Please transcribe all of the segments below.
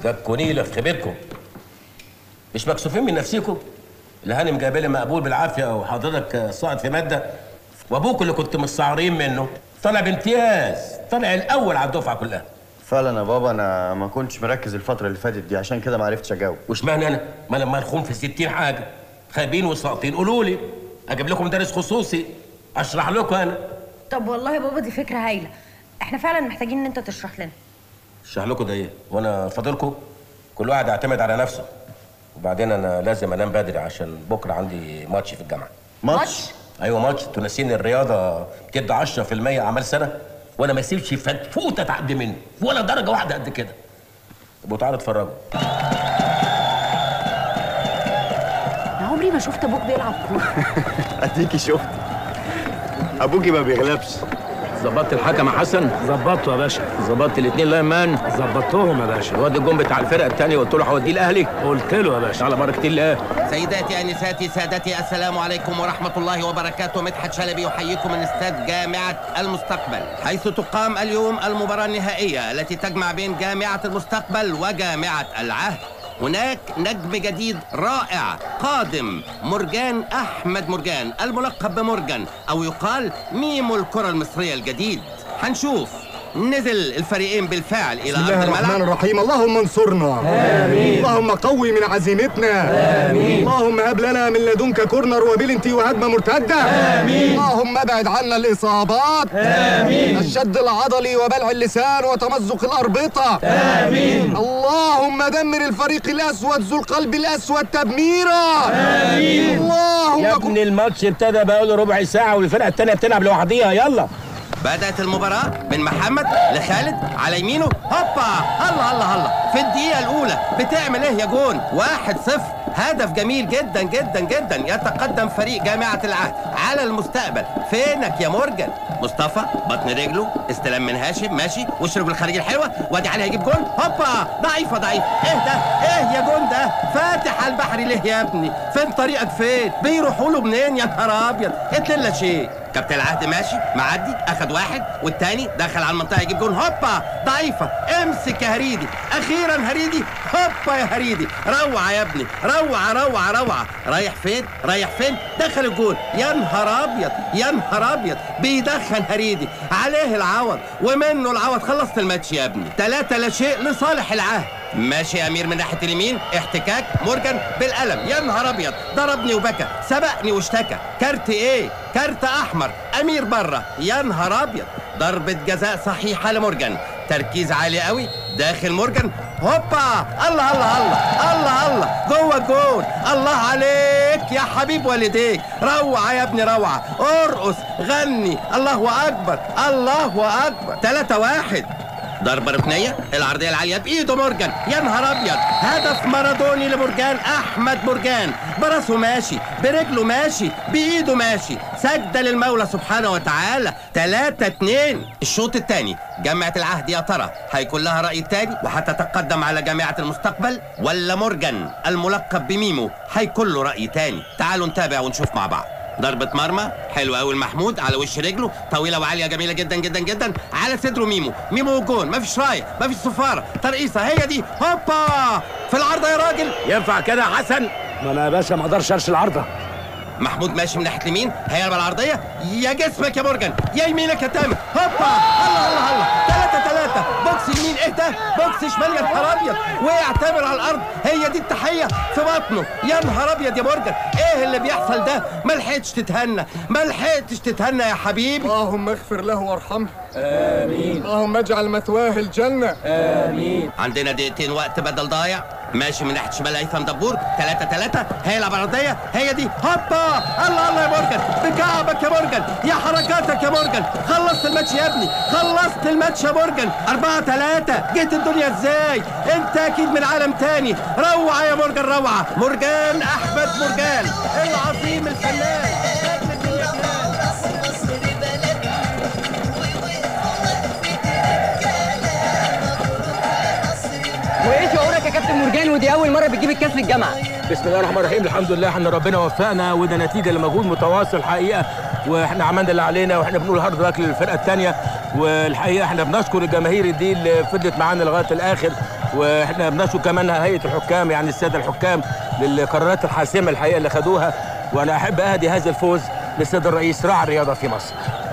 دكوا نيله في خيبتكم. مش مكسوفين من نفسيكم؟ الهانم جايبه لي مقبول بالعافيه وحضرتك صاعد في ماده، وابوك اللي كنت مستعارين منه طلع بامتياز، طلع الاول على الدفعه كلها. فعلا يا بابا انا ما كنتش مركز الفتره اللي فاتت دي، عشان كده ما عرفتش اجاوب. واشمعنى انا؟ ما لما نخون في 60 حاجه خايبين وساقطين قولوا لي، اجيب لكم مدرس خصوصي اشرح لكم انا. طب والله يا بابا دي فكره هايله، احنا فعلا محتاجين ان انت تشرح لنا. اشرح لكم ده ايه؟ وانا فاضلكم؟ كل واحد يعتمد على نفسه. وبعدين انا لازم انام بدري عشان بكره عندي ماتش في الجامعه. ماتش؟ ايوه ماتش. انتوا ناسيين الرياضه بتدي 10% اعمال سنه، وانا ما اسيبش فتفوته تعدي مني ولا درجه واحده قد كده. طب تعالوا اتفرجوا. انا عمري ما شفت ابوك بيلعب كوره. اديكي شفت، ابوكي ما بيغلبش. ظبطت الحكم يا حسن؟ ظبطته يا باشا. ظبطت الاثنين لاين مان؟ ظبطتهم يا باشا. الواد الجون بتاع الفرقه الثانيه قلت له هوديه الاهلي؟ قلت له يا باشا. على بركه الله. سيداتي انساتي سادتي السلام عليكم ورحمه الله وبركاته. مدحت شلبي يحييكم من استاد جامعه المستقبل، حيث تقام اليوم المباراه النهائيه التي تجمع بين جامعه المستقبل وجامعه العهد. هناك نجم جديد رائع قادم، مرجان أحمد مرجان الملقب بمورجان أو يقال ميمو الكرة المصرية الجديد. هنشوف نزل الفريقين بالفعل إلى أرض الملعب. بسم الله الرحمن الرحيم. اللهم انصرنا. آمين. اللهم قوي من عزيمتنا. آمين. اللهم هب لنا من لدنك كورنر وبلنتي وهجمة مرتدة. آمين. اللهم ابعد عنا الإصابات. آمين. الشد العضلي وبلع اللسان وتمزق الأربطة. آمين. اللهم دمر الفريق الأسود ذو القلب الأسود تدميرا. آمين. اللهم يا ابني الماتش ابتدى بقاله ربع ساعة والفرقة التانية بتلعب لوحديها. يلا. بدأت المباراة من محمد لخالد على يمينه، هوبا الله الله الله في الدقيقة الأولى بتعمل إيه يا جون؟ 1-0. هدف جميل جدا جدا جدا. يتقدم فريق جامعة العهد على المستقبل. فينك يا مورجان؟ مصطفى بطن رجله، استلام من هاشم، ماشي وش رجله الخارجي الحلوة، وادي علي هيجيب جون، هوبا ضعيفة ضعيف. ايه ده؟ ايه يا جون ده؟ فاتح على البحر ليه يا ابني؟ فين طريقك فين؟ بيروحوا له منين يا نهار أبيض؟ اتللا شيء. كابتن العهد ماشي معدي، اخد واحد والتاني دخل على المنطقه يجيب جون، هوبا ضعيفه. امسك يا هريدي، اخيرا هريدي، هوبا يا هريدي، روعه يا ابني، روعه روعه روعه. رايح فين؟ رايح فين؟ دخل الجون. يا نهار ابيض يا نهار ابيض، بيدخن هريدي عليه العوض ومنه العوض. خلصت الماتش يا ابني، 3-0 لصالح العهد. ماشي يا امير من ناحيه اليمين، احتكاك مورجان بالقلم، يا نهار ابيض ضربني وبكى، سبقني واشتكى. كارت ايه؟ كارت احمر. امير بره، يا نهار ابيض. ضربه جزاء صحيحه لمورجان، تركيز عالي قوي داخل مورجان، هوبا الله الله الله الله الله جوه الجول. الله عليك يا حبيب والديك، روعه يا ابني روعه. ارقص غني، الله اكبر الله اكبر. 3-1. ضربة ركنية، العرضية العالية بإيده مورجان، يا نهار أبيض. هدف مارادوني لمورجان أحمد مورجان، براسه ماشي، برجله ماشي، بإيده ماشي، سجدة للمولى سبحانه وتعالى. 3-2. الشوط الثاني جامعة العهد يا ترى هيكون لها رأي تاني وهتتقدم على جامعة المستقبل، ولا مورجان الملقب بميمو هيكون له رأي تاني؟ تعالوا نتابع ونشوف مع بعض. ضربة مرمى حلوة قوي المحمود على وش رجله، طويلة وعالية جميلة جدا جدا جدا، على صدره ميمو، ميمو جون، مفيش راية مفيش صفارة، ترقيصة هي دي، هوبا في العارضة يا راجل. ينفع كده يا حسن؟ ما انا يا باشا ما اقدرش ارش العارضة. محمود ماشي من ناحية اليمين، هيقلب العرضية، يا جسمك يا مورجان، يا يمينك يا تامر، هوبا الله الله الله. 3-3. بوكس يمين، ايه ده؟ بوكس شمال، يا نهار ابيض. وقع تامر على الارض، هي دي التحية في بطنه، يا نهار ابيض يا مورجان. ايه اللي بيحصل ده؟ ما لحقتش تتهنى، ما لحقتش تتهنى يا حبيبي. اللهم اغفر له وارحمه. امين. اللهم اجعل مثواه الجنة. امين. عندنا دقيقتين وقت بدل ضايع. ماشي من ناحيه شمال هيثم دبور، 3-3. هيلعب عرضيه، هي دي، هوبا الله الله يا مورجان، بكعبك يا مورجان، يا حركاتك يا مورجان. خلصت الماتش يا ابني، خلصت الماتش يا مورجان. 4-3. جيت الدنيا ازاي؟ انت اكيد من عالم تاني. روعه يا مورجان روعه. مورجان احمد مورجان العظيم الفنان. وايه شعورك يا كابتن مرجان ودي اول مره بتجيب الكاس للجامعه؟ بسم الله الرحمن الرحيم. الحمد لله احنا ربنا وفقنا، وده نتيجه لمجهود متواصل حقيقه، واحنا عملنا اللي علينا، واحنا بنقول هارد لك للفرقه الثانيه. والحقيقه احنا بنشكر الجماهير دي اللي فضلت معانا لغايه الاخر، واحنا بنشكر كمان هيئه الحكام، يعني الساده الحكام للقرارات الحاسمه الحقيقه اللي خدوها، وانا احب اهدي هذا الفوز للسيد الرئيس راعي الرياضه في مصر.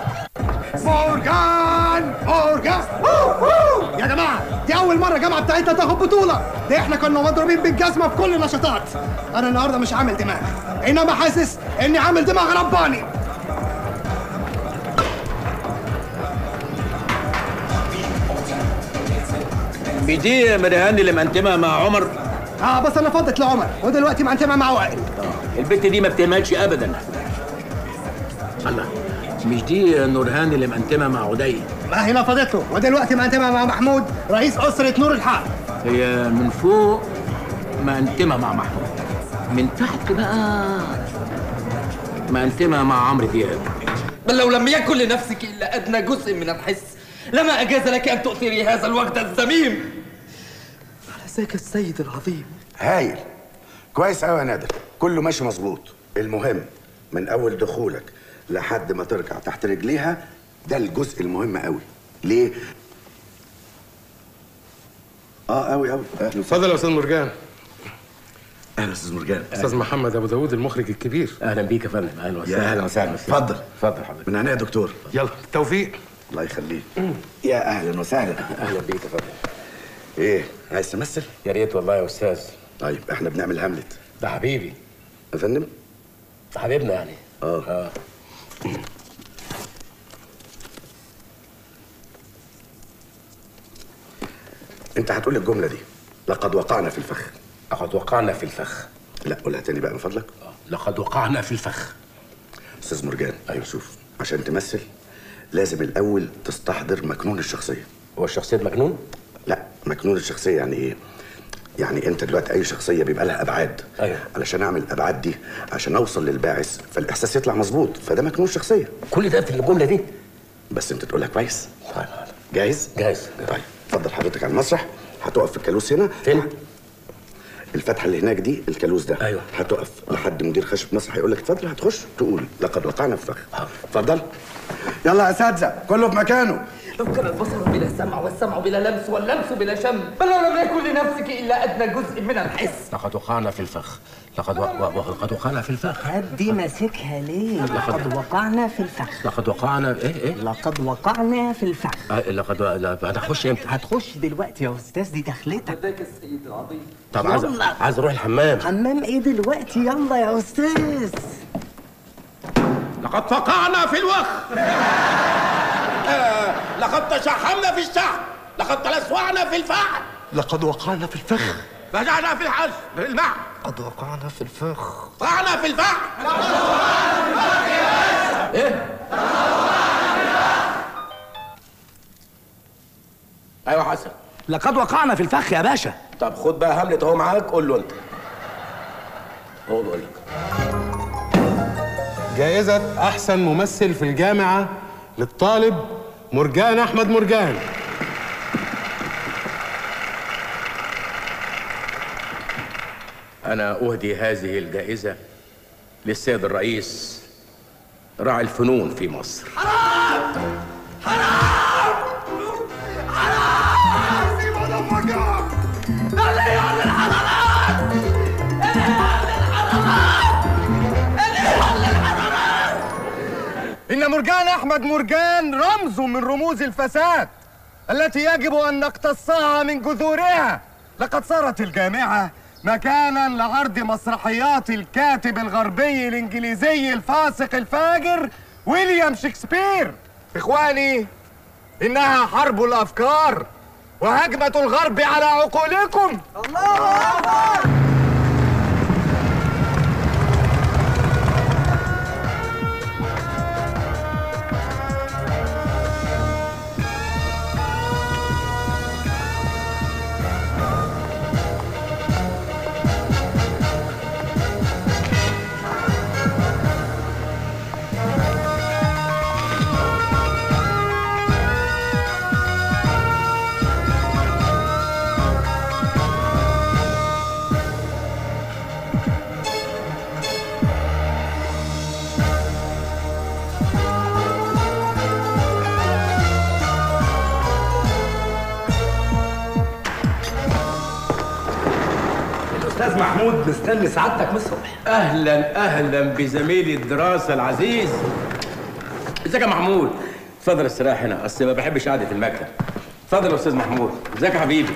مورجان يا جماعه، دي اول مره الجامعه بتاعتنا تاخد بطوله. ده احنا كنا مضروبين بالجزمه في كل النشاطات. انا النهارده مش عامل دماغ، انما حاسس اني عامل دماغ رباني. دي مريهان اللي منتمه مع عمر. بس انا فضت لعمر ودلوقتي منتمه مع وائل. البنت دي ما بتهملش ابدا. الله، مش دي نورهان اللي منتمه مع عدي؟ ما هنا فضت له ودلوقتي منتمه مع محمود رئيس اسره نور الحق. هي من فوق منتمه مع محمود، من تحت بقى منتمه مع عمرو دياب. بل لو لم يكن لنفسك الا ادنى جزء من الحس لما اجاز لك ان تؤثري هذا الوجد الذميم على ذاك السيد العظيم. هايل، كويس قوي يا نادر، كله ماشي مظبوط. المهم من اول دخولك لحد ما ترجع تحت رجليها، ده الجزء المهم قوي. ليه؟ قوي قوي. اتفضل يا استاذ مرجان. اهلا استاذ مرجان. استاذ محمد ابو داوود المخرج الكبير. اهلا بيك يا فندم. اهلا وسهلا. يا اهلا وسهلا. اتفضل اتفضل حضرتك. من عينيا يا دكتور. يلا بالتوفيق. الله يخليك. يا اهلا وسهلا. اهلا بيك يا فندم. ايه، عايز تمثل؟ يا ريت والله يا استاذ. طيب احنا بنعمل هاملت. ده حبيبي. يا فندم؟ ده حبيبنا يعني. انت هتقول الجمله دي، لقد وقعنا في الفخ. لقد وقعنا في الفخ. لا قولها تاني بقى من فضلك. لقد وقعنا في الفخ. استاذ مرجان، ايوه شوف، عشان تمثل لازم الاول تستحضر مكنون الشخصيه. هو الشخصيه مجنون؟ لا، مكنون الشخصيه يعني ايه؟ يعني انت دلوقتي اي شخصيه بيبقى لها ابعاد. ايوه. علشان اعمل الابعاد دي عشان اوصل للباعث فالاحساس يطلع مظبوط، فده مكنون الشخصيه. كل ده في الجمله دي؟ بس انت تقولها كويس. طيب. جاهز؟ جاهز. طيب اتفضل حضرتك على المسرح، هتقف في الكالوس هنا. فين؟ الفتحه اللي هناك دي الكالوس ده. ايوه. هتقف لحد مدير خشب مسرح هيقول لك اتفضل، هتخش تقول لقد وقعنا في فخ. اتفضل. يلا يا اساتذه كله في مكانه. لو كان البصر بلا سمع والسمع بلا لمس واللمس بلا شم، بل لو لم يكن لنفسك الا ادنى جزء من الحس. لقد وقعنا في الفخ. لقد وقعنا في الفخ. دي ماسكها ليه؟ لقد وقعنا في الفخ. لقد وقعنا ايه؟ لقد وقعنا في الفخ. هتخش امتى؟ هتخش دلوقتي يا استاذ، دي دخلتك. ذاك السيد العظيم. طب عايز اروح الحمام. حمام ايه دلوقتي؟ يلا يا استاذ. لقد وقعنا في الوخ. لقد تشحمنا في الشحم. لقد تلسوعنا في الفحم. لقد وقعنا في الفخ. رجعنا في الحج بالمعنى. قد وقعنا في الفخ. وقعنا في الفحم. ايه؟ ايوه حسن. لقد وقعنا في الفخ يا باشا. طب خد بقى هاملت اهو معاك، قول له انت. هو بيقول لك. جائزة أحسن ممثل في الجامعة للطالب مرجان أحمد مرجان. أنا أهدي هذه الجائزة للسيد الرئيس راعي الفنون في مصر. حرام! حرام! حرام! سيبوا ده فجأة! الإيهاب للحضارات! الإيهاب للحضارات! الإيهاب للحضارات! إن مرجان أحمد مرجان رمز من رموز الفساد التي يجب أن نقتصها من جذورها. لقد صارت الجامعة مكانا لعرض مسرحيات الكاتب الغربي الانجليزي الفاسق الفاجر ويليام شكسبير. اخواني، انها حرب الافكار وهجمة الغرب على عقولكم. الله اكبر. الاستاذ محمود مستني سعادتك من الصبح. اهلا اهلا بزميلي الدراسه العزيز. ازيك يا محمود؟ اتفضل استريح هنا، اصل ما بحبش قعده المكتب. اتفضل يا استاذ محمود. ازيك يا حبيبي؟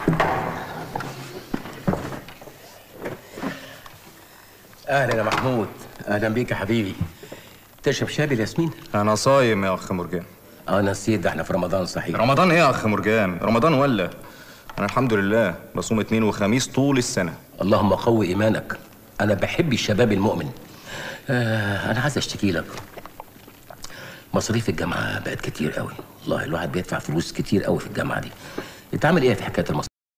اهلا يا محمود. اهلا بيك يا حبيبي. تشرب شاي بالياسمين؟ انا صايم يا اخ مرجان. نسيت، ده احنا في رمضان صحيح. رمضان ايه يا اخ مرجان؟ رمضان ولا انا الحمد لله بصوم اثنين وخميس طول السنه. اللهم قوي ايمانك. انا بحب الشباب المؤمن. انا عايز اشتكي لك. مصاريف الجامعه بقت كتير قوي، والله الواحد بيدفع فلوس كتير قوي في الجامعه دي. انت عامل ايه في حكايه المصاريف؟